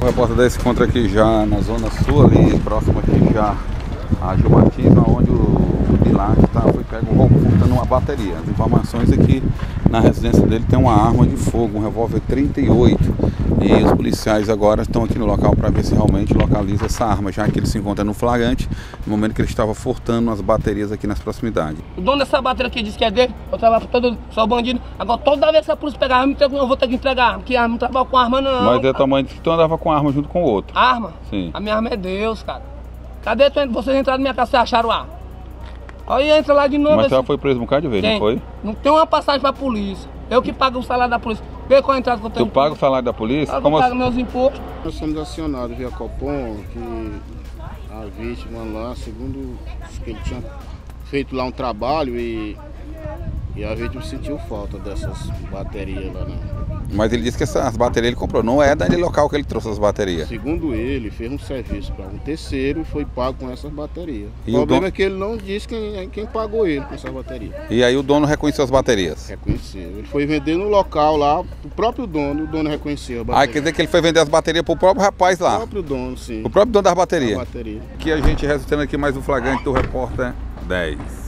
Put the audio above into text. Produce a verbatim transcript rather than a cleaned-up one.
O repórter dez se encontra aqui já na zona sul ali, próximo aqui já a Gilmatina, onde o Pilar tá, foi pego roubo furtando uma bateria. As informações aqui na residência dele tem uma arma de fogo, um revólver trinta e oito. E os policiais agora estão aqui no local para ver se realmente localiza essa arma, já que ele se encontra no flagrante, no momento que ele estava furtando as baterias aqui nas proximidades. O dono dessa bateria aqui disse que é dele, eu trabalho todo, sou bandido. Agora toda vez que a polícia pegar arma, eu vou ter que entregar, porque eu não trabalho com arma não. Mas é o tamanho que tu andava com arma junto com o outro. Arma? Sim. A minha arma é Deus, cara. Cadê tu, vocês entraram na minha casa e acharam a arma? Aí entra lá de novo. Mas esse... você foi preso um bocado de vez, tem. Não foi? Não tem uma passagem pra polícia. Eu que pago o salário da polícia. Vê qual a entrada que eu tenho. Tu paga o salário da polícia? Eu Como pago assim? meus impostos. Nós somos acionados via Copom, que a vítima lá, segundo que ele tinha feito lá um trabalho e, e a vítima sentiu falta dessas baterias lá, né? Mas ele disse que essas baterias ele comprou, não é daquele local que ele trouxe as baterias. Segundo ele, fez um serviço para um terceiro e foi pago com essas baterias. E o problema dono... é que ele não disse quem, quem pagou ele com essas baterias. E aí o dono reconheceu as baterias? Reconheceu. Ele foi vender no local lá, o próprio dono, o dono reconheceu a bateria. Ah, quer dizer que ele foi vender as baterias pro próprio rapaz lá? O próprio dono, sim. O próprio dono das baterias? A bateria. Aqui a gente registrando aqui mais um flagrante do Repórter dez.